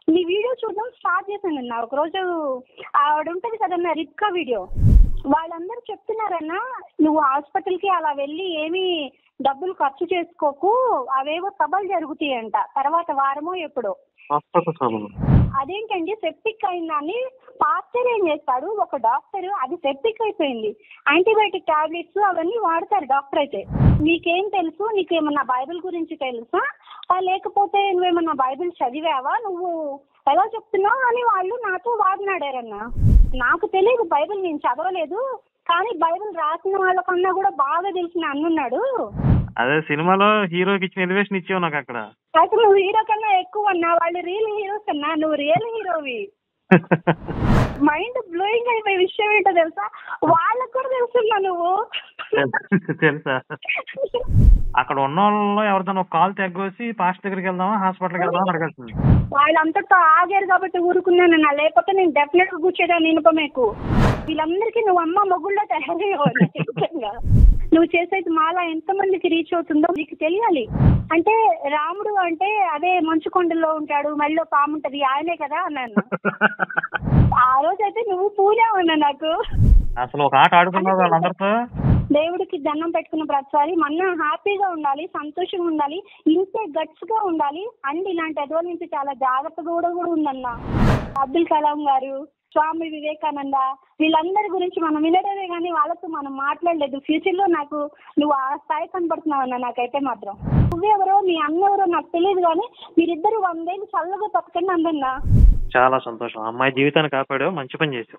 నీ వీడియో చూడడం స్టార్ట్ చేశానన్నా. ఒకరోజు ఆవిడ ఉంటుంది కదన్నా రిబ్కా వీడియో, వాళ్ళందరూ చెప్తున్నారన్నా నువ్వు హాస్పిటల్కి అలా వెళ్ళి ఏమీ డబ్బులు ఖర్చు చేసుకోకు, అవేవో సభలు జరుగుతాయంట తర్వాత వారమో ఎప్పుడో. అదేంటండి సెప్టిక్ అయిందని పాస్టర్ ఏం చేస్తాడు, ఒక డాక్టర్ అది సెప్టిక్ అయిపోయింది, యాంటీబయాటిక్ టాబ్లెట్స్ అవన్నీ వాడతారు డాక్టర్ అయితే. నీకేం తెలుసు, నీకేమన్నా బైబిల్ గురించి తెలుసా, లేకపోతే నువ్వేమన్నా బైబిల్ చదివావా, నువ్వు ఎలా చెప్తున్నావు అని వాళ్ళు నాతో వాడినాడారన్నా. నాకు తెలియదు బైబిల్, నేను చదవలేదు, కానీ బైబిల్ రాసిన వాళ్ళకన్నా కూడా బాగా తెలిసిన అన్నున్నాడు. అదే సినిమాలో హీరోకి ఇచ్చిన ఎలివేషన్ ఇచ్చావు నాకు అక్కడ. అయితే నువ్వు హీరో కన్నా ఎక్కువ అన్నా, వాళ్ళు రియల్ హీరోస్ అన్నా, నువ్వు రియల్ హీరోవి. మైండ్ బ్లోయింగ్ అయిపోయే విషయం ఏంటో తెలుసా, వాళ్ళకు కూడా తెలుసున్నా నువ్వు. తెలుసా, అక్కడ ఉన్న వాళ్ళలో ఎవరిదైనా ఒక కాల్ తెగ్గోసి పాస్ట్ దగ్గరికి వెళ్దామా హాస్పిటల్కి వెళ్దామా అడగాల్సింది. వాళ్ళంతటా ఆగారు కాబట్టి ఊరుకున్నానన్నా, లేకపోతే నేను డెఫినెట్ గా కూర్చోదాన్ని ఇనుపమేకు. వీళ్ళందరికీ నువ్వు అమ్మ మొగుళ్ళో తయారయ్యేవాళ్ళు. నువ్వు చేసేది మాలా ఎంతమందికి రీచ్ అవుతుందో నీకు తెలియాలి. అంటే రాముడు అంటే అదే మంచు కొండల్లో ఉంటాడు, మళ్ళీ పాము ఉంటది, ఆయనే కదా అన్నాను. ఆ రోజైతే నువ్వు పూజావన్నా నాకు. అసలు ఒక ఆట ఆడుకున్నావు వాళ్ళందరితో. దేవుడికి దండం పెట్టుకున్న ప్రతిసారి మన హ్యాపీగా ఉండాలి, సంతోషంగా ఉండాలి, ఇంతే గట్స్ గా ఉండాలి అండ్ ఇలాంటి ఎదువుల నుంచి చాలా జాగ్రత్తగా కూడా ఉందన్న. అబ్దుల్ కలాం గారు, స్వామి వివేకానంద, వీళ్ళందరి గురించి మనం వినడమే కానీ వాళ్ళతో మనం మాట్లాడలేదు. ఫ్యూచర్ లో నాకు నువ్వు ఆ స్థాయి కనబడుతున్నావు అన్న. నాకైతే మాత్రం నువ్వెవరో మీ అన్న ఎవరో నాకు తెలియదు, కానీ మీరిద్దరు 100 ఏళ్ళు చల్లగా బతకండి అందన్నా. చాలా సంతోషం, అమ్మాయి జీవితాన్ని కాపాడావు, మంచి పని చేసావు.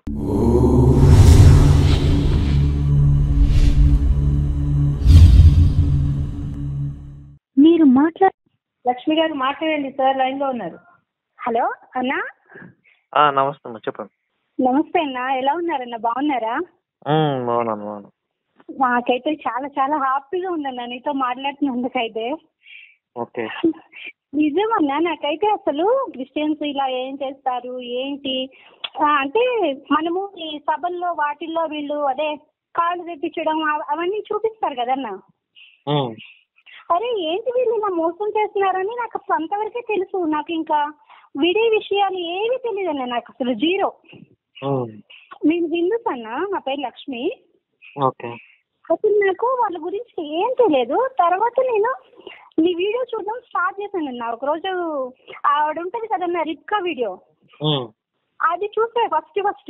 మీరు లక్ష్మి గారు మాట్లాడండి సార్, లైన్ లో ఉన్నారు. హలో అన్నా. నమస్తే అమ్మా, చెప్పండి. నమస్తే అన్న, ఎలా ఉన్నారన్న, బాగున్నారా? బాగున్నాను. నాకైతే చాలా చాలా హ్యాపీగా ఉందన్న నీతో మాట్లాడుతున్నందుకైతే. ఓకే. నిజమన్నా, నాకైతే అసలు క్రిస్టియన్స్ ఇలా ఏం చేస్తారు ఏంటి అంటే, మనము ఈ సభల్లో వాటిల్లో వీళ్ళు అదే కాళ్ళు తెప్పించడం అవన్నీ చూపిస్తారు కదన్నా. అరే ఏంటి వీళ్ళు ఇలా మోసం చేస్తున్నారని నాకు అసలు అంతవరకే తెలుసు. నాకు ఇంకా విడే విషయాలు ఏవి తెలియదు అన్న, నాకు అసలు జీరో. మేము హిందూస్ అన్న, మా పేరు లక్ష్మి. అసలు నాకు వాళ్ళ గురించి ఏం తెలియదు. తర్వాత నేను నీ వీడియో చూడడం స్టార్ట్ చేశానన్న. ఒకరోజు ఆవిడ ఉంటది కదన్నా రిబ్కా వీడియో, అది చూసా ఫస్ట్.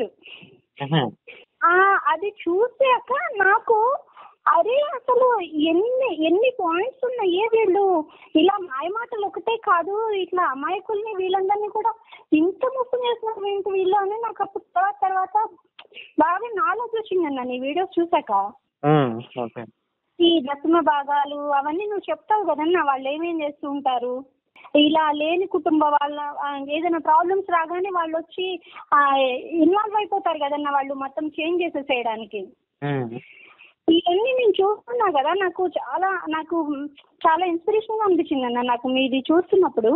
అది చూసాక నాకు అరే అసలు ఎన్ని పాయింట్స్ ఉన్నాయే, వీళ్ళు ఇలా మాయమాటలు ఒకటే కాదు, ఇట్లా అమాయకుల్ని వీళ్ళందరినీ కూడా ఇంత మోసం చేస్తున్నారు ఏంటి వీళ్ళు అని నాకు అప్పుడు తర్వాత బాగా నాలెడ్జ్ వచ్చిందన్న నీ వీడియోస్ చూసాక. ఈ దశమ భాగాలు అవన్నీ నువ్వు చెప్తావు కదన్నా, వాళ్ళు ఏమేం చేస్తూ ఉంటారు, ఇలా లేని కుటుంబ వాళ్ళ ఏదైనా ప్రాబ్లమ్స్ రాగానే వాళ్ళు వచ్చి ఇన్వాల్వ్ అయిపోతారు కదన్నా, వాళ్ళు మొత్తం చేంజ్ చేసేసేయడానికి. ఇవన్నీ నేను చూస్తున్నా కదా, నాకు చాలా ఇన్స్పిరేషన్ గా అనిపించింది అన్న నాకు మీది చూస్తున్నప్పుడు.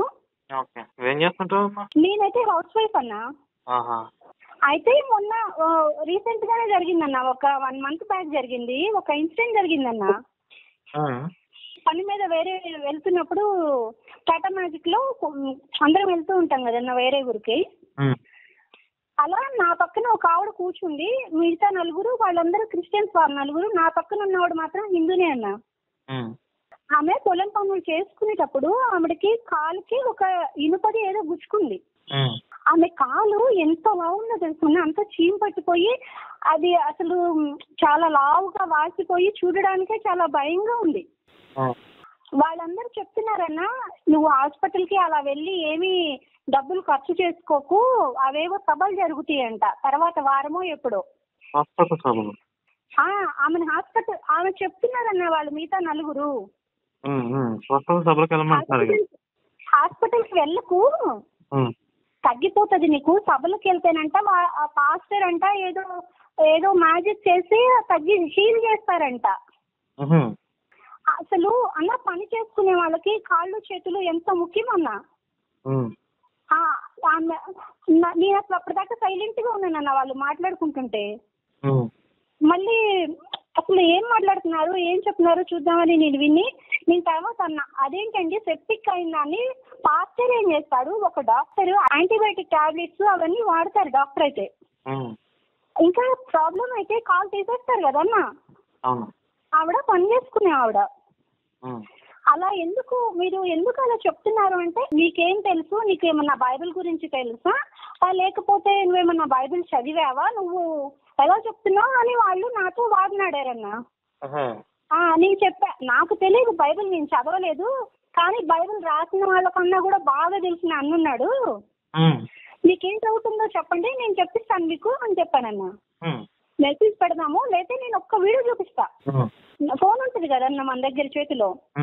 నేనైతే హౌస్ వైఫ్ అన్నా. అయితే మొన్న రీసెంట్ గానే జరిగిందన్న, ఒక 1 month బ్యాక్ జరిగింది, ఒక ఇన్సిడెంట్ జరిగిందన్న. పని మీద వేరే వెళ్తున్నప్పుడు టాటా మ్యాజిక్ లో అందరం వెళ్తూ ఉంటాం కదన్న వేరే ఊరికి. అలా నా పక్కన ఒక ఆవిడ కూర్చుంది, మిగతా 4 వాళ్ళందరూ క్రిస్టియన్స్, వాళ్ళు 4, నా పక్కన ఉన్నవాడు మాత్రం హిందూనే అన్న. ఆమె పొలం పనులు చేసుకునేటప్పుడు ఆవిడకి కాలుకి ఒక ఇనుపది ఏదో గుచ్చుకుంది. ఆమె కాలు ఎంత లావుందో తెలుసుకున్నా, అంత చీమ పట్టిపోయి అది అసలు చాలా లావుగా వాసిపోయి చూడడానికే చాలా భయంగా ఉంది. వాళ్ళందరూ చెప్తున్నారన్నా నువ్వు హాస్పిటల్కి అలా వెళ్ళి ఏమీ డబ్బులు ఖర్చు చేసుకోకు, అవేవో సభలు జరుగుతాయంట తర్వాత వారమో ఎప్పుడో. ఆమె ఆమె చెప్తున్నారన్న వాళ్ళు మిగతా 4. హాస్పిటల్కి వెళ్ళకు, తగ్గిపోతుంది నీకు, సభలకు వెళ్తేనంట పాస్టర్ అంట ఏదో మ్యాజిక్ చేసి హీల్ చేస్తారంట. అసలు అన్న పని చేసుకునే వాళ్ళకి కాళ్ళు చేతులు ఎంత ముఖ్యమన్నా. నేను అసలు అప్పటిదాకా సైలెంట్ గా ఉన్నానన్న వాళ్ళు మాట్లాడుకుంటుంటే. మళ్ళీ అసలు ఏం మాట్లాడుతున్నారు, ఏం చెప్తున్నారు చూద్దామని నేను తర్వాత అన్నా, అదేంటండి సెప్టిక్ అయిందని. పాస్టర్ ఏం చేస్తాడు, ఒక డాక్టర్ యాంటీబయాటిక్ టాబ్లెట్స్ అవన్నీ వాడతారు డాక్టర్ అయితే. ఇంకా ప్రాబ్లం అయితే కాల్ తీసేస్తారు కదన్నా. ఆవిడ పని చేసుకునే ఆవిడ. అలా మీరు ఎందుకు అలా చెప్తున్నారు అంటే, నీకేం తెలుసు, నీకేమన్నా బైబిల్ గురించి తెలుసా, లేకపోతే నువ్వేమన్నా బైబిల్ చదివావా, నువ్వు ఎలా చెప్తున్నావు అని వాళ్ళు నాతో వాడినాడారన్నా. నేను చెప్పా, నాకు తెలియదు బైబిల్, నేను చదవలేదు, కానీ బైబిల్ రాసిన వాళ్ళకన్నా కూడా బాగా తెలిసిన అన్నున్నాడు, మీకేం చదువుతుందో చెప్పండి నేను చెప్పిస్తాను మీకు అని చెప్పానన్నా. మెసేజ్ పెడదాము, లేకపోతే నేను ఒక్క వీడియో చూపిస్తా, ఫోన్ ఉంటుంది కదన్నా మన దగ్గర చేతిలో,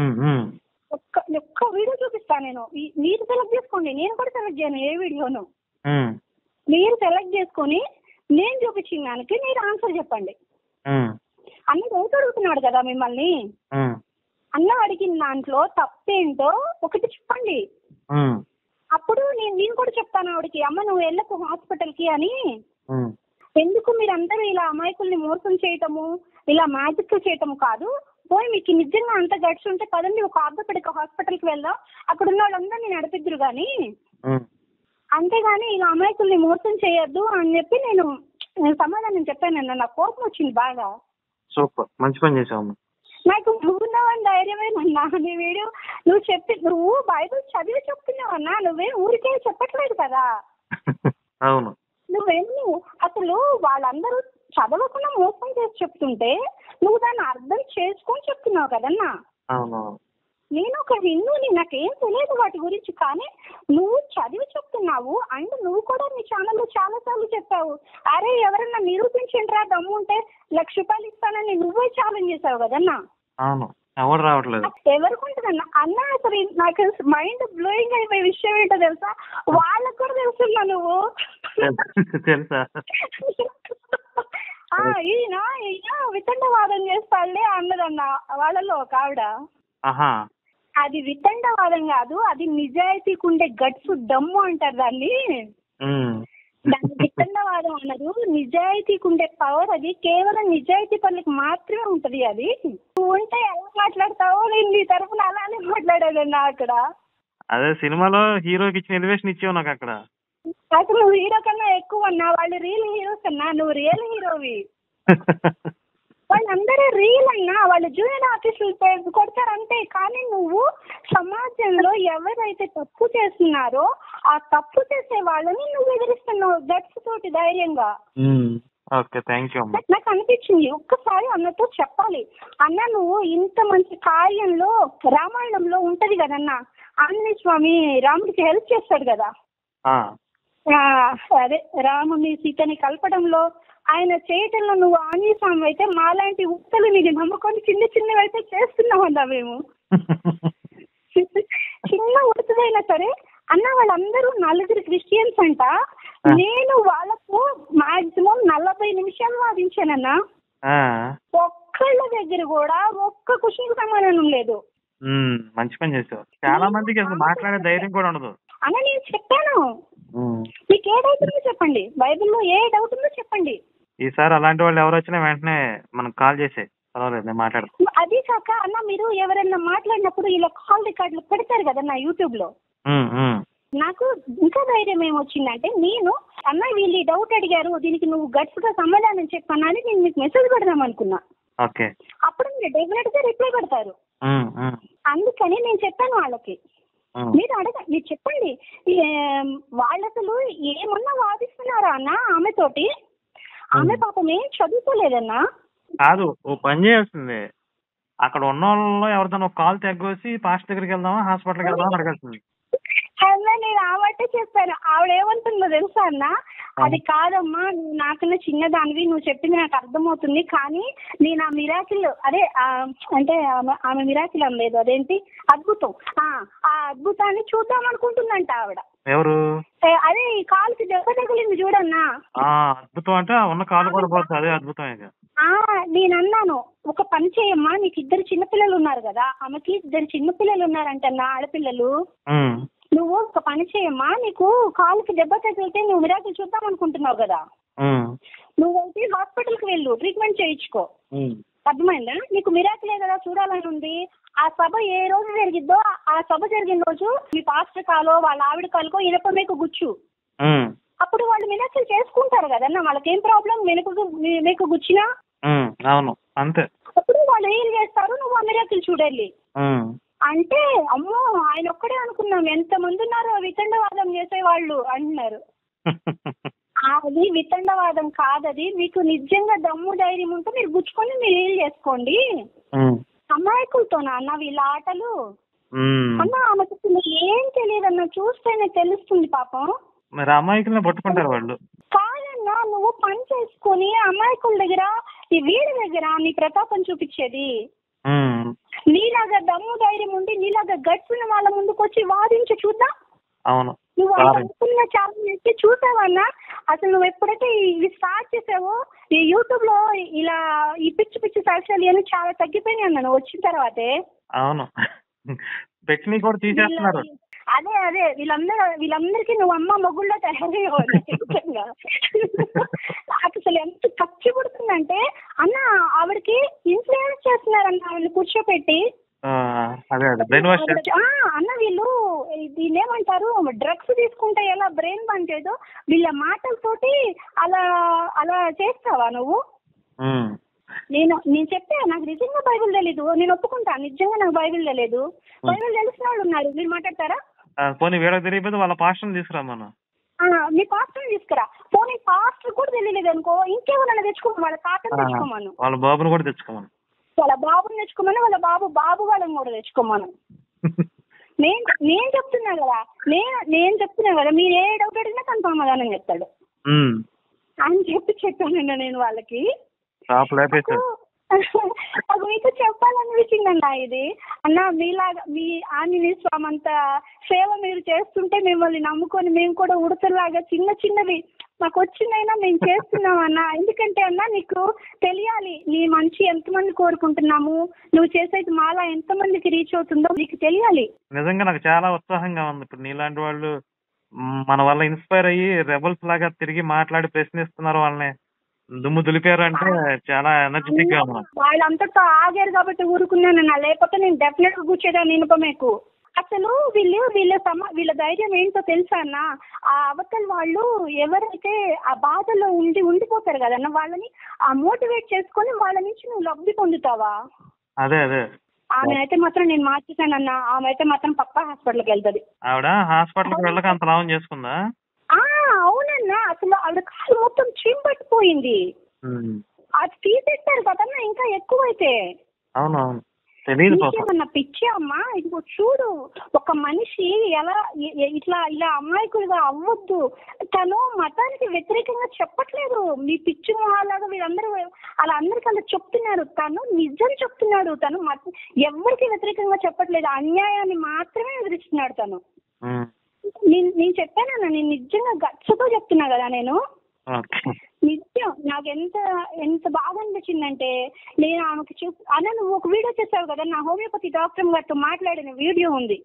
ఒక్క వీడియో చూపిస్తా నేను. మీరు సెలెక్ట్ చేసుకోండి, నేను కూడా సెలెక్ట్ చేయను ఏ వీడియోను. మీరు సెలెక్ట్ చేసుకొని నేను చూపించిన దానికి మీరు ఆన్సర్ చెప్పండి. అన్న డౌట్ అడుగుతున్నాడు కదా మిమ్మల్ని, అన్న అడిగిన దాంట్లో తప్పేంటో ఒకటి చెప్పండి. అప్పుడు నేను కూడా చెప్తాను ఆవిడకి, అమ్మ నువ్వు వెళ్ళకు హాస్పిటల్కి అని. ఎందుకు మీరందరూ ఇలా అమాయకుల్ని మోసం చేయటము, ఇలా మ్యాజిక్ చేయటము కాదు, పోయి మీకు నిజంగా అంత గడిచి ఉంటే పదండి ఒక ఆర్థోపెడిక్ హాస్పిటల్కి వెళ్దాం, అక్కడ ఉన్న వాళ్ళందరినీ నడిపిద్దురు కానీ, అంతేగాని ఇలా అమాయకుల్ని మోసం చేయొద్దు అని చెప్పి నేను సమాధానం చెప్పానన్న. నాకు కోపం వచ్చింది బాగా. సూపర్, మంచి పని చేసావు. నాకు నువ్వున్నావని ధైర్యమేనన్నా. నీ వీడియో నువ్వు బైబిల్ చదివి చెప్తున్నావన్నా, నువ్వేం ఊరికే చెప్పట్లేదు కదా. అవును, అసలు వాళ్ళందరూ చదవకుండా మోసం చేసి చెప్తుంటే నువ్వు దాన్ని అర్థం చేసుకొని చెప్తున్నావు కదన్నా. నేను ఒక హిందూని, నాకేం తెలియదు వాటి గురించి, కానీ నువ్వు చదివి చెప్తున్నావు. అండ్ నువ్వు కూడా నీ ఛానల్లో చాలా సార్లు చెప్పావు, అరే ఎవరన్నా నిరూపించండిరా దమ్ము ఉంటే ₹1,00,000 ఇస్తానని నువ్వే ఛాలెంజ్ చేసావు కదన్నా. ఎవరు రావట్లేదు, ఎవరికి ఉంటుందన్నా. అన్న అసలు నాకు మైండ్ బ్లోయింగ్ అయిపోయే విషయం ఏంటో తెలుసా, వాళ్ళకు కూడా తెలుసున్నా నువ్వు తెలుసా. ఈయన వితండవాదం చేస్తాడులే అన్నదన్న వాళ్ళలో ఒక ఆవిడ. అది వితండవాదం కాదు, అది నిజాయితీకి ఉండే గట్స్ దమ్ము అంటారు దాన్ని. దాన్ని వితండవాదం అన్నారు. నిజాయితీకి ఉండే పవర్ అది కేవలం నిజాయితీ పనులకు మాత్రమే ఉంటది. అది నువ్వు ఉంటే ఎలా మాట్లాడతావో నేను నీ తరఫున అలానే మాట్లాడానన్నా అక్కడ. అదే సినిమాలో హీరోకి ఇచ్చిన ఎలివేషన్ ఇచ్చావు నాకు అక్కడ. అసలు నువ్వు హీరో కన్నా ఎక్కువ అన్నా, వాళ్ళు రియల్ హీరోస్ అన్నా, నువ్వు రియల్ హీరోవి. వాళ్ళందరూ రీల్ అన్నా, వాళ్ళు జూనియర్ ఆర్టిస్టులు కొడతారు అంతే. కానీ నువ్వు సమాజంలో ఎవరైతే తప్పు చేస్తున్నారో ఆ తప్పు చేసే వాళ్ళని నువ్వు ఎదిరిస్తున్నావు గట్స్ తోటి ధైర్యంగా. నాకు అనిపించింది ఒక్కసారి అన్నతో చెప్పాలి. అన్న నువ్వు ఇంత మంచి కార్యంలో రామాయణంలో ఉంటది కదన్నా, ఆంజనేయ స్వామి రాముడికి హెల్ప్ చేస్తాడు కదా, అదే రాముని సీతని కలపడంలో ఆయన చేయటంలో నువ్వు ఆంజనేయ స్వామి అయితే మాలాంటి ఉత్తలు నీకు నమ్ముకొని చిన్నవి అయితే చేస్తున్నావు అన్నా. మేము చిన్న ఉడుతుదైనా సరే అన్న వాళ్ళందరూ 4 క్రిస్టియన్స్ అంట. నేను వాళ్ళకు మాక్సిమం 40 నిమిషాలు వాదించానన్నా. ఒక్కళ్ళ దగ్గర కూడా ఒక్క క్వశ్చన్ సమాధానం లేదు. మంచి పని చేసావు. చాలా మందికి అసలు మాట్లాడే ధైర్యం కూడా ఉండదు అన్న. నేను చెప్పాను, మీకు ఏ డౌట్ ఉందో చెప్పండి, బైబిల్లో ఏ డౌట్ ఉందో చెప్పండి. ఈసారి అలాంటి వాళ్ళు ఎవరు వచ్చినా వెంటనే మనకు కాల్ చేసే, పర్వాలేదు నేను మాట్లాడతాను. అది కాక అన్న మీరు ఎవరైనా మాట్లాడినప్పుడు ఇలా కాల్ రికార్డులు పెడతారు కదా నా యూట్యూబ్ లో. నాకు ఇంకా ధైర్యం ఏమొచ్చిందంటే, నేను అన్న వీళ్ళు డౌట్ అడిగారు, దీనికి నువ్వు గట్స్ గా సమాధానం చెప్పన్నా అని నేను మీకు మెసేజ్ పెడదాం అనుకున్నా. అప్పుడు మీరు డెఫినెట్ గా రిప్లై పెడతారు. అందుకని నేను చెప్పాను వాళ్ళకి, మీరు చెప్పండి వాళ్ళు అసలు ఏమన్నా వాదిస్తున్నారా అన్న ఆమెతోటి. ఆమె పాపం ఏం చదువుకోలేదన్నా. కాదు, ఓ పని చేయాల్సింది, అక్కడ ఉన్న వాళ్ళలో ఎవరితో కాల్ తెగ్గోసి పాస్టర్ దగ్గరికి వెళ్దామా హాస్పిటల్కి వెళ్దామా అడగాల్సింది. అన్నా నేను ఆవిడే చెప్పాను. ఆవిడ ఏమంటుందో తెలుసా అన్న, అది కాదమ్మా నువ్వు నాకన్నా చిన్నదానివి, నువ్వు చెప్పింది నాకు అర్థమవుతుంది, కానీ నేను ఆ మిరాకిల్ అదే అంటే ఆమె మిరాకిల్ అనలేదు, అదేంటి అద్భుతం, ఆ అద్భుతాన్ని చూద్దాం అనుకుంటుందంట ఆవిడ. ఎవరు? అదే ఈ కాలుకి దెబ్బ తగిలింది చూడన్నా. అద్భుతం అంటే ఉన్న కాలు కూడా పోతుంది, అదే అద్భుతం. నేను అన్నాను, ఒక పని చేయమ్మా, నీకు 2 చిన్నపిల్లలు ఉన్నారు కదా, ఆమెకి 2 చిన్నపిల్లలు ఉన్నారంటన్నా ఆడపిల్లలు. నువ్వు ఒక పని చేయమ్మా, నీకు కాలుకి దెబ్బ తగిలితే నువ్వు మిరాకిల్ చూద్దాం అనుకుంటున్నావు కదా, నువ్వైతే హాస్పిటల్ కి వెళ్ళు, ట్రీట్మెంట్ చేయించుకో. అర్థమైందా? నీకు మిరాకిలే కదా చూడాలని ఉంది. ఆ సభ ఏ రోజు జరిగిద్దో ఆ సభ జరిగిన రోజు మీ పాస్టర్ కాలో వాళ్ళ ఆవిడ కాలుకో ఇనప మీకు గుచ్చు. అప్పుడు వాళ్ళు మిరాకిల్ చేసుకుంటారు కదన్నా, వాళ్ళకేం ప్రాబ్లం మీకు గుచ్చినా? అవును అంతే. అప్పుడు వాళ్ళు ఏం చేస్తారు, నువ్వు ఆ మిరాకిల్ చూడాలి అంటే అమ్మో ఆయన ఒక్కడే అనుకున్నాం, ఎంతమంది ఉన్నారో వితండవాదం చేసేవాళ్ళు అంటున్నారు. అది వితండవాదం కాదది. మీకు నిజంగా దమ్ము ధైర్యం ఉంటే మీరు గుచ్చుకొని మీరు ఏం చేసుకోండి. అమాయకులతోనా అన్న వీళ్ళ ఆటలు? అన్న ఆమెకు ఏం తెలియదు అన్న, చూస్తేనే తెలుస్తుంది పాపం. మరి అమాయకుల్ని పట్టుకుంటారు వాళ్ళు. కాదన్నా, నువ్వు పని చేసుకొని అమాయకుల దగ్గర ఈ వీడి దగ్గర నీ ప్రతాపం చూపించేది. నీలాగా దమ్ము ధైర్యం ఉండి నీలాగా గట్స్ ఉన్న వాళ్ళ ముందుకు వచ్చి వాదించి చూద్దాం. అవును, నువ్వు అనుకున్న చాలా చూసావన్నా. అసలు నువ్వు ఎప్పుడైతే ఇవి స్టార్ట్ చేసావో ఈ యూట్యూబ్ లో ఇలా ఈ పిచ్చి పిచ్చి సాక్ష్యాలు అని చాలా తగ్గిపోయినాయి అన్న నువ్వు వచ్చిన తర్వాతే. అవును, పెట్టిని కూడా తీసేస్తున్నారు. అదే వీళ్ళందరికీ నువ్వు అమ్మ మొగుళ్ళో తయారయ్యేవాళ్ళు. నాకు అసలు ఎంత ఖర్చు పడుతుందంటే అన్న ఆవిడకి ఇన్ఫ్లుయెన్స్ చేస్తున్నారన్న ఆవిడని కూర్చోపెట్టి. అన్న వీళ్ళు దీన్ని ఏమంటారు, డ్రగ్స్ తీసుకుంటే ఎలా బ్రెయిన్ పని చేయదో వీళ్ళ మాటలతోటి అలా అలా చేస్తావా నువ్వు? నేను చెప్పా నాకు నిజంగా బైబిల్ తెలీదు, నేను ఒప్పుకుంటా నిజంగా నాకు బైబిల్ తెలియదు. బైబిల్ తెలిసిన వాళ్ళు ఉన్నారు, మీరు మాట్లాడతారా? పోనీ వీళ్ళకి తెలియదు వాళ్ళ పాస్టర్ని తీసుకురా. మనం మీ పాస్టర్ని తీసుకురా. పోనీ పాస్టర్ కూడా తెలియలేదు అనుకో, ఇంకేమన్నా తెచ్చుకోమను, వాళ్ళ తాతను తెచ్చుకోమను, వాళ్ళ బాబుని కూడా తెచ్చుకోమను, వాళ్ళ బాబుని తెచ్చుకోమని, వాళ్ళ బాబు వాళ్ళని కూడా తెచ్చుకోమను. నేను చెప్తున్నా కదా, నేను చెప్తున్నా కదా, మీరు ఏ డౌట్ అడిగినా తను సమాధానం చెప్తాడు అని చెప్పానండి నేను వాళ్ళకి. నాకు మీతో చెప్పాలనిపించిందన్న ఇది. అన్న మీలాగా మీ ఆంజనేయ స్వామి అంత సేవ మీరు చేస్తుంటే మిమ్మల్ని నమ్ముకొని మేము కూడా ఉడతలాగా చిన్న చిన్నవి మాకు వచ్చిందైనా మేము చేస్తున్నాం అన్న. ఎందుకంటే అన్న నీకు తెలియాలి నీ మంచి ఎంతమంది కోరుకుంటున్నాము, నువ్వు చేసేది మాలా ఎంతమందికి రీచ్ అవుతుందో నీకు తెలియాలి. నిజంగా నాకు చాలా ఉత్సాహంగా ఉంది. ఇప్పుడు నీలాంటి వాళ్ళు మన వల్ల ఇన్స్పైర్ అయ్యి రెబల్స్ లాగా తిరిగి మాట్లాడి ప్రశ్నిస్తున్నారు, వాళ్ళని దుమ్ము దులిపారు అంటే చాలా ఎనర్జెటిక్ గా ఉన్నాం. వాళ్ళంతటా ఆగారు కాబట్టి ఊరుకున్నానన్న, లేకపోతే నేను డెఫినెట్ గా కూర్చోదాన్ని ఇనుపమేకు. అసలు వీళ్ళ ధైర్యం ఏంటో తెలుసా అన్న, ఆ అవతల వాళ్ళు ఎవరైతే ఆ బాధలో ఉండిపోతారు కదన్న, వాళ్ళని ఆ మోటివేట్ చేసుకొని వాళ్ళ నుంచి నువ్వు లబ్ధి పొందుతావా? అదే ఆమె అయితే మాత్రం నేను మార్చేసానన్న, ఆమె అయితే మాత్రం పక్కా హాస్పిటల్కి వెళ్తుంది. ఆవిడ హాస్పిటల్కి వెళ్ళక అంత లాభం చేసుకుందా? అవునన్నా, అసలు ఆవిడ కాలు మొత్తం చీంపట్టిపోయింది. అది తీసేస్తారు కదన్నా ఇంకా ఎక్కువైతే. అవునవును, నీకేమన్నా పిచ్చి అమ్మా? ఇదిగో చూడు, ఒక మనిషి ఎలా ఇలా అమాయకుడిగా అవ్వద్దు. తను మతానికి వ్యతిరేకంగా చెప్పట్లేదు, మీ పిచ్చి మొహాలాగా వీళ్ళందరూ అలా అందరికి అలా చెప్తున్నారు. తను నిజం చెప్తున్నాడు, తను ఎవరికి వ్యతిరేకంగా చెప్పట్లేదు, అన్యాయాన్ని మాత్రమే ఎదురిస్తున్నాడు తను. నేను చెప్పానన్నా, నేను నిజంగా గట్స్తో చెప్తున్నా కదా, నేను నిజం. నాకు ఎంత బాగా అనిపించిందంటే, నేను ఆమెకు అన్న నువ్వు ఒక వీడియో చేసావు కదా నా హోమియోపతి డాక్టర్ గారితో మాట్లాడిన వీడియో ఉంది.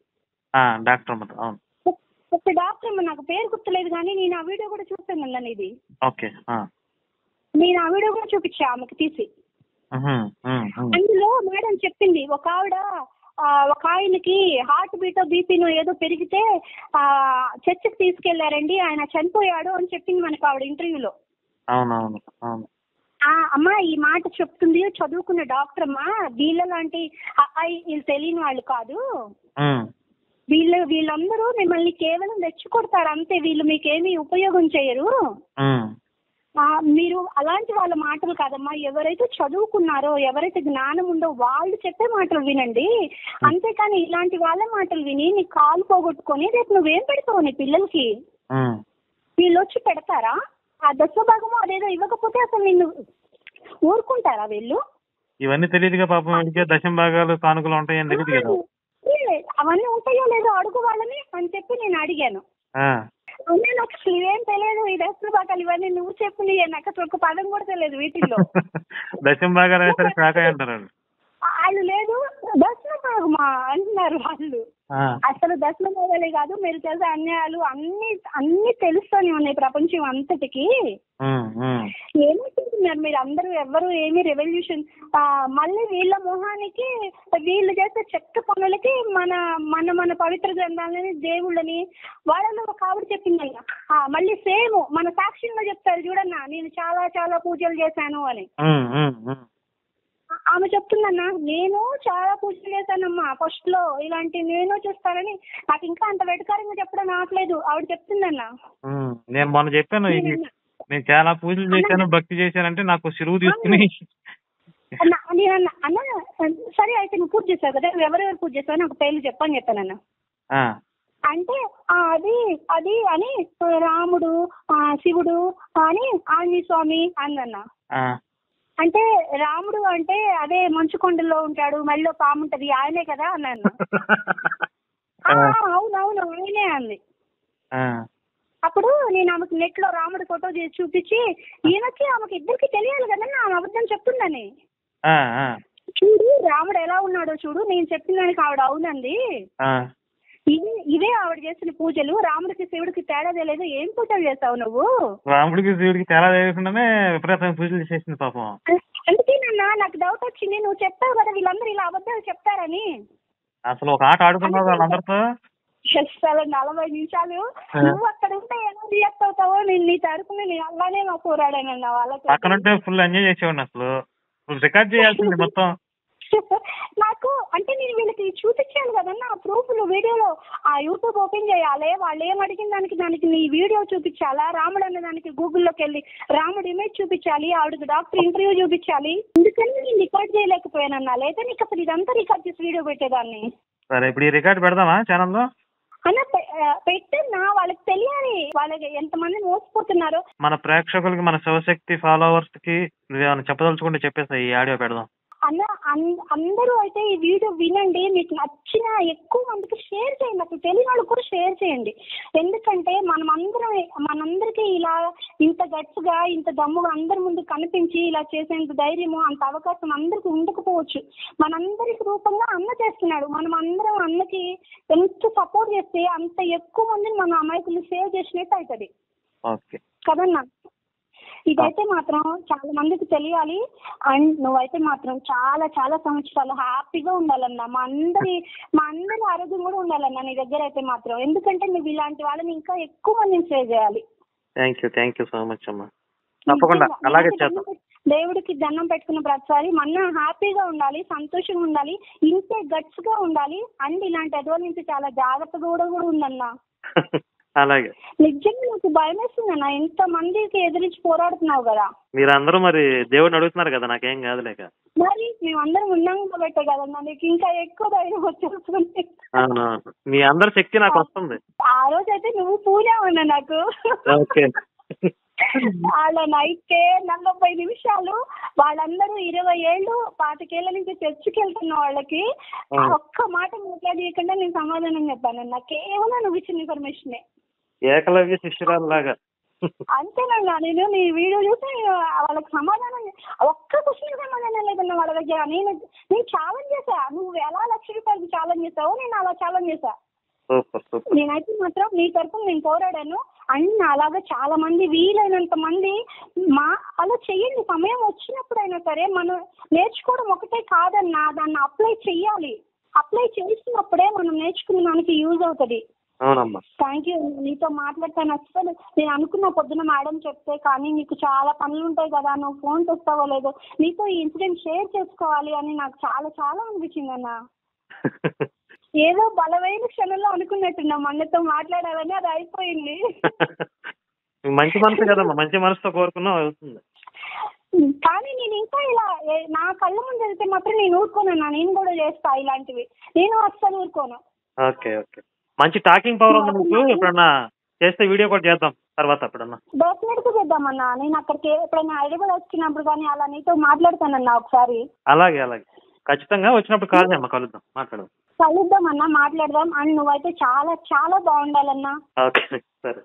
ఒక డాక్టర్ నాకు పేరు గుర్తులేదు కానీ నేను ఆ వీడియో కూడా చూసాను అన్న ఇది. నేను ఆ వీడియో కూడా చూపించా ఆమెకు తీసి. అందులో మేడం చెప్పింది, ఒక ఆయనకి హార్ట్ బీట్ బీపీనో ఏదో పెరిగితే చర్చికి తీసుకెళ్లారండి, ఆయన చనిపోయాడు అని చెప్పింది మనకు ఆవిడ ఇంటర్వ్యూలో. అమ్మా ఈ మాట చెప్తుంది చదువుకున్న డాక్టర్ అమ్మా, వీళ్ళలాంటి వీళ్ళు తెలియని వాళ్ళు కాదు. వీళ్ళందరూ మిమ్మల్ని కేవలం రెచ్చగొడతారు అంతే, వీళ్ళు మీకేమీ ఉపయోగం చేయరు. మీరు అలాంటి వాళ్ళ మాటలు కాదమ్మా, ఎవరైతే చదువుకున్నారో ఎవరైతే జ్ఞానం ఉందో వాళ్ళు చెప్పే మాటలు వినండి, అంతేకాని ఇలాంటి వాళ్ళ మాటలు విని నీ కాలు పోగొట్టుకొని రేపు నువ్వేం పెడతావు నీ పిల్లలకి? వీళ్ళు వచ్చి పెడతారా? ఆ దశభాగము అదేదో ఇవ్వకపోతే అసలు నిన్ను ఊరుకుంటారా వీళ్ళు? ఇవన్నీ తెలియదుగా పాపం, దశం భాగాలు కానుకలు ఉంటాయని తెలియదు కదా. అవన్నీ ఉంటాయో లేదో అడుగు వాళ్ళని అని చెప్పి నేను అడిగాను. నాకు అసలు ఇవేం తెలియదు, ఈ దశ భాగాలు ఇవన్నీ నువ్వు చెప్పు, నాకు అసలు ఒక పదం కూడా తెలియదు వీటిల్లో. దశం భాగాలు వాళ్ళు లేదు దశ భాగమా అంటున్నారు వాళ్ళు. అసలు దశల మొదలే కాదు, మీరు చేసే అన్యాయాలు అన్ని తెలుస్తూనే ఉన్నాయి ప్రపంచం అంతటికి. ఏమవుతున్నారు మీరు అందరూ, ఎవరు ఏమి రెవల్యూషన్ మళ్ళీ వీళ్ళ మొహానికి వీళ్ళు చేసే చెత్త పనులకి మన మన మన పవిత్ర గ్రంథాలని దేవుళ్ళని వాళ్ళలో ఒక ఆవిడ చెప్పిందన్న, మళ్ళీ సేమ్ మన సాక్ష్యంలో చెప్తారు చూడన్నా, నేను చాలా చాలా పూజలు చేశాను అని. ఆమె చెప్తుందన్నా, నేను చాలా పూజలు చేశానమ్మా ఫస్ట్ లో, ఇలాంటి నేను చూస్తానని. నాకు ఇంకా అంత వెటకారంగా చెప్పడం రావట్లేదు. ఆవిడ చెప్తుందన్నా. నేను మొన్న చెప్పాను, నేను చాలా పూజలు చేశాను, భక్తి చేశానంటే నాకు సిరువు తీసుకుని అన్న సరే అయితే నువ్వు పూజ చేశావు కదా, ఎవరెవరు పూజ చేస్తావు నాకు పేర్లు చెప్పని చెప్పానన్న. అంటే అది అది అని రాముడు, శివుడు అని, ఆంజనేయ స్వామి అందన్న. అంటే రాముడు అంటే అదే మంచుకొండలో ఉంటాడు, మెళ్ళో పాము ఉంటది, ఆయనే కదా అన్నాను. అవునవును ఆయనే అంది. అప్పుడు నేను ఆమెకు నెట్ లో రాముడి ఫోటో చేసి చూపించి, ఈయనకి ఆమెకి ఇద్దరికి తెలియాలి కదన్నా ఆమె అబద్ధం చెప్తుందని. చూడు రాముడు ఎలా ఉన్నాడో చూడు, నేను చెప్పిన దానికి ఆవిడ అవునంది. ఇవే ఆవిడ చేసిన పూజలు. రాముడికి శివుడికి తేడా తెలియదు, ఏం పూజలు చేస్తావు నువ్వు? రాముడికి శివుడికి తేడా తెలియకుండానే విపరీతమైన పూజలు చేసింది పాపం. అందుకేనన్నా నాకు డౌట్ వచ్చింది, నువ్వు చెప్పావు కదా వీళ్ళందరూ ఇలా అబద్ధాలు చెప్తారని. అసలు ఒక ఆట ఆడుకున్నావు వాళ్ళందరితో. అసలు 40 నిమిషాలు నువ్వు అక్కడ ఉంటే ఎలా రియాక్ట్ అవుతావో నేను నీ తరపున నేను అలానే మా పోరాడానన్నా వాళ్ళతో. అక్కడుంటే ఫుల్ ఎంజాయ్ చేసేవాడిని. అసలు రికార్డ్ చేయాల్సింది మొత్తం. నాకు అంటే నేను వీళ్ళకి చూపించాను కదన్నా ప్రూఫ్లు వీడియోలో. ఆ యూట్యూబ్ ఓపెన్ చేయాలి, వాళ్ళు ఏం అడిగిన దానికి నీ వీడియో చూపించాలా, రాముడు అన్న దానికి గూగుల్లోకి వెళ్ళి రాముడు ఇమేజ్ చూపించాలి, ఆవిడకి డాక్టర్ ఇంటర్వ్యూ చూపించాలి. ఎందుకని నేను రికార్డ్ చేయలేకపోయానన్నా, లేదా నీకు అసలు ఇదంతా రికార్డ్ చేసి వీడియో పెట్టేదాన్ని. సరే ఇప్పుడు ఈ రికార్డ్ పెడదామా ఛానల్లో? అన్న పెట్టన్నా, వాళ్ళకి తెలియాలి వాళ్ళకి ఎంతమంది మోసపోతున్నారో. మన ప్రేక్షకులకి, మన శివశక్తి ఫాలోవర్స్ కి నువ్వేమైనా చెప్పదలుచుకుంటే చెప్పేసి ఈ ఆడియో పెడదాం. అన్న అందరూ అయితే ఈ వీడియో వినండి, మీకు నచ్చిన ఎక్కువ మందికి షేర్ చేయండి, అసలు తెలియని వాళ్ళకి కూడా షేర్ చేయండి. ఎందుకంటే మనందరికీ ఇలా ఇంత గట్స్గా ఇంత దమ్ముగా అందరి ముందు కనిపించి ఇలా చేసేంత ధైర్యము అంత అవకాశం అందరికి ఉండకపోవచ్చు. మనందరికి రూపంగా అన్న చేస్తున్నాడు. మనం అందరం అన్నకి ఎంత సపోర్ట్ చేస్తే అంత ఎక్కువ మందిని మన అమాయకులు సేవ్ చేసినట్టు అవుతుంది కదన్నా. ఇదైతే మాత్రం చాలా మందికి తెలియాలి. అండ్ నువ్వైతే మాత్రం చాలా చాలా సంవత్సరాలు హ్యాపీగా ఉండాలన్నా, మా అందరి ఆరోగ్యం కూడా ఉండాలన్నా నీ దగ్గర అయితే మాత్రం. ఎందుకంటే నువ్వు ఇలాంటి వాళ్ళని ఇంకా ఎక్కువ మందిని సేవ్ చేయాలి. థ్యాంక్ యూ సో మచ్ అమ్మా. తప్పకుండా అలాగే చేద్దాం. దేవుడికి దండం పెట్టుకున్న ప్రతిసారి మన హ్యాపీగా ఉండాలి, సంతోషంగా ఉండాలి, ఇంతే గట్స్ గా ఉండాలి. అండ్ ఇలాంటి ఎదురు నుంచి చాలా జాగ్రత్తగా కూడా ఉందన్నా. అలాగే నిజంగా నాకు భయం వేస్తుందన్నా, ఎంత మందికి ఎదిరించి పోరాడుతున్నావు కదా. మీరందరూ మరి దేవుడిని అడుగుతున్నారు కదా, నాకేం కాదులేక. మరి మేమందరం ఉన్నాం కాబట్టే కదన్నా నీకు ఇంకా ఎక్కువ ధైర్యం వచ్చేస్తుంది. మీ అందరి శక్తి నాకు వస్తుంది. ఆ రోజు అయితే నువ్వు పూజావన్నా నాకు. వాళ్ళ నైట్ 40 నిమిషాలు వాళ్ళందరూ 20 ఏళ్ళు 25 ఏళ్ల నుంచి చర్చికి వెళ్తున్న వాళ్ళకి ఒక్క మాట మాట్లాడకుండా నేను సమాధానం చెప్పానన్నా. కేవలం నువ్వు ఇచ్చిన ఇన్ఫర్మేషన్ ఏకలవ్య శిష్యురాల్లాగా. అంతేనన్నా, నేను నీ వీడియో చూసి వాళ్ళకి సమాధానం ఒక్క క్వశ్చన్ సమాధానం లేదన్నా వాళ్ళ దగ్గర. నేను ఛాలెంజ్ చేశా, నువ్వు ఎలా ₹1,00,000 ఛాలెంజ్ చేసావో నేను అలా ఛాలెంజ్ చేశా. నేనైతే మాత్రం నీ తరఫున నేను పోరాడాను. అండ్ అలాగా చాలా మంది వీలైనంత మంది అలా చెయ్యండి. సమయం వచ్చినప్పుడైనా సరే మనం నేర్చుకోవడం ఒకటే కాదన్నా, దాన్ని అప్లై చెయ్యాలి. అప్లై చేసినప్పుడే మనం నేర్చుకున్న దానికి యూజ్ అవుతుంది. Thank you. నీతో మాట్లాడతాను. అసలు నేను అనుకున్న పొద్దున మేడం చెప్తే, కానీ నీకు చాలా పనులు ఉంటాయి కదా, నువ్వు ఫోన్ చేస్తావో లేదో, నీతో ఈ ఇన్సిడెంట్ షేర్ చేసుకోవాలి అని నాకు చాలా చాలా అనిపించింది అన్న. ఏదో బలమైన క్షణంలో అనుకున్నట్టున్నా మనతో మాట్లాడాలని, అది అయిపోయింది. మంచి మనసు కదమ్మా, మంచి మనసుతో కోరుకున్నా అవుతుంది. కానీ నేను ఇంకా ఇలా నా కళ్ళ ముందు వెళ్తే మాత్రం నేను ఊరుకోనన్నా, నేను కూడా చేస్తా ఇలాంటివి, నేను అస్సలు ఊరుకోను. ఓకే మంచి టాకింగ్ పవర్ ఉంది మీకు. ఎప్పుడన్నా చేస్తే వీడియో కూడా చేద్దాం తర్వాత. ఎప్పుడన్నా డెఫినెట్ గా చేద్దామన్నా. నేను అక్కడికి ఎప్పుడైనా హైదరాబాద్ వచ్చినప్పుడు కానీ అలా నీతో మాట్లాడతానన్నా ఒకసారి. అలాగే ఖచ్చితంగా వచ్చినప్పుడు కాల్ చేయమ్మా, కలుద్దామన్నా, మాట్లాడదాం. అండ్ నువ్వైతే చాలా చాలా బాగుండాలన్నా. ఓకే సరే.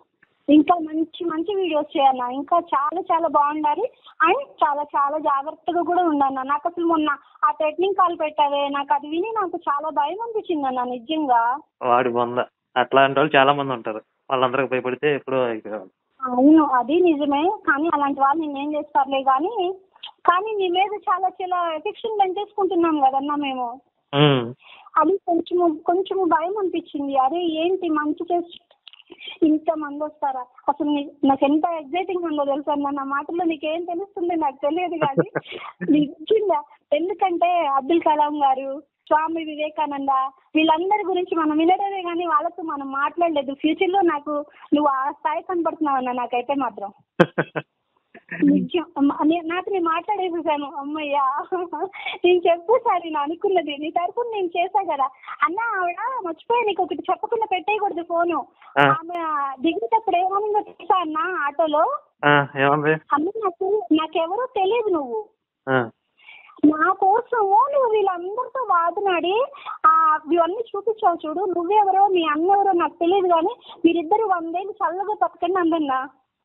ఇంకా మంచి మంచి వీడియోస్ చేయన్నా, ఇంకా చాలా చాలా బాగుండాలి. అండ్ చాలా చాలా జాగ్రత్తగా కూడా ఉండన్నా. నాకు అసలు మొన్న ఆ థ్రెటనింగ్ కాల్ పెట్టావే, నాకు అది విని నాకు చాలా భయం అనిపించింది అన్న నిజంగా. వాడి బొంద అట్లాంటి వాళ్ళు చాలా మంది ఉంటారు, వాళ్ళందరికి భయపడితే ఎప్పుడో అయిపోయారు. అవును అది నిజమే, కానీ అలాంటి వాళ్ళు నేనేం చేస్తారులే. కానీ నీ మీద చాలా చాలా ఎఫెక్షన్ పెంచేసుకుంటున్నాం కదన్నా మేము. అది కొంచెము భయం అనిపించింది. అరే ఏంటి మంచి చేసి ఇంత మంది వస్తారా అసలు, నాకు ఎంత ఎగ్జైటింగ్ ఉందో తెలుసా అన్న. నా మాటల్లో నీకేం తెలుస్తుంది నాకు తెలియదు కానీ నిజంగా. ఎందుకంటే అబ్దుల్ కలాం గారు, స్వామి వివేకానంద, వీళ్ళందరి గురించి మనం వినడమే కానీ వాళ్ళతో మనం మాట్లాడలేదు. ఫ్యూచర్ లో నువ్వు ఆ స్థాయి కనబడుతున్నావు అన్న నాకైతే మాత్రం. నిజం నాకు నేను మాట్లాడేసేసాను. అమ్మయ్యా నేను చెప్పేసారి నేను అనుకున్నది నీ తరపున నేను చేశా కదా అన్న. ఆవిడ మర్చిపోయా నీకు ఒకటి చెప్పకుండా పెట్టేయకూడదు ఫోను. ఆమె దిగేటప్పుడు ఏమన్నా తెలుసా అన్న ఆటోలో, అమ్మ నాకెవరో తెలియదు, నువ్వు నా కోసము నువ్వు వీళ్ళందరితో వాదనాడి ఇవన్నీ చూపించావు చూడు, నువ్వెవరో మీ అన్న ఎవరో నాకు తెలియదు కానీ మీరిద్దరు 100 ఏళ్ళు చల్లగా బతకండి అందన్నా.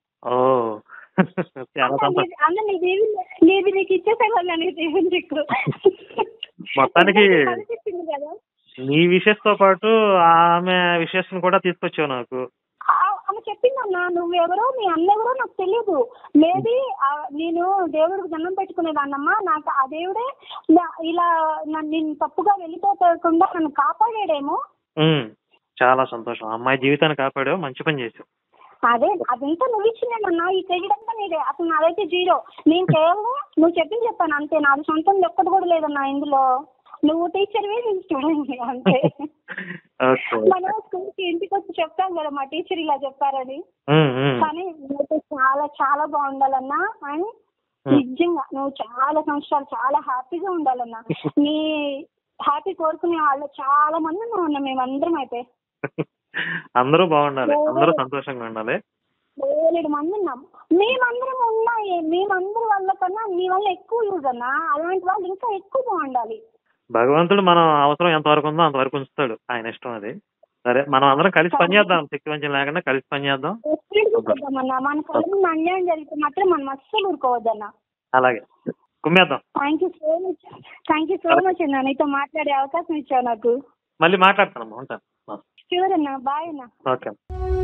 నీది నీకు ఇచ్చేసేవాళ్ళు అనేది మొత్తానికి నీ విషెస్ తో పాటు ఆమె విషెస్ కూడా తీసుకొచ్చావు నాకు. ఆమె చెప్పిందన్నా నువ్వెవరో మీ అన్నెవరో నాకు తెలియదు. మేబీ నేను దేవుడికి దండం పెట్టుకునేదాన్నమ్మా, నాకు ఆ దేవుడే ఇలా నేను తప్పుగా వెళ్ళిపోకుండా నన్ను కాపాడాడేమో. చాలా సంతోషం, అమ్మాయి జీవితాన్ని కాపాడావు, మంచి పని చేసావు. అదంతా నువ్వు ఇచ్చిందేమన్నా, ఈ క్రెడిట్ అంతా నీదే. అసలు నాదైతే 0. నేను కేవలం నువ్వు చెప్పింది చెప్పాను అంతే, నాది సొంతం ఒక్కటి కూడా లేదన్నా ఇందులో. నువ్వు టీచర్వే, నేను స్టూడెంట్ అంతే. మనం స్కూల్కి ఇంటికి వచ్చి చెప్తాం కదా మా టీచర్ ఇలా చెప్పారని, కానీ నువ్వు చాలా చాలా బాగుండాలన్నా. అండ్ నిజంగా నువ్వు చాలా సంవత్సరాలు చాలా హ్యాపీగా ఉండాలన్నా. నీ హ్యాపీ కోరుకునే వాళ్ళు చాలా మంది ఉన్నాం మేమందరం. అయితే అందరూ బాగుండాలి, అందరూ సంతోషంగా ఉండాలి. 7 మంది ఉన్నాం మేమందరం. ఉన్నాయి మేమందరి వల్ల కన్నా నీ వల్ల ఎక్కువ యూజ్ అన్నా. అలాంటి వాళ్ళు ఇంకా ఎక్కువ బాగుండాలి. భగవంతుడు మనం అవసరం ఎంత వరకు ఉందో అంతవరకు ఉంచుతాడు, ఆయన ఇష్టం అది. సరే మనం అందరం కలిసి పనిచేద్దాం, శక్తి వంచన లేకుండా కలిసి పనిచేద్దాం. మనకు అన్యాయం జరిగితే మాత్రం మనం అస్సలు ఊరుకోవద్దన్నా. అలాగే కుమ్మేద్దాం. థ్యాంక్ యూ సో మచ్ అన్న, నీతో మాట్లాడే అవకాశం ఇచ్చావు నాకు. మళ్ళీ మాట్లాడతానమ్మా, ఉంటాను. ష్యూర్ అన్న, బాయ్ అన్న. ఓకే.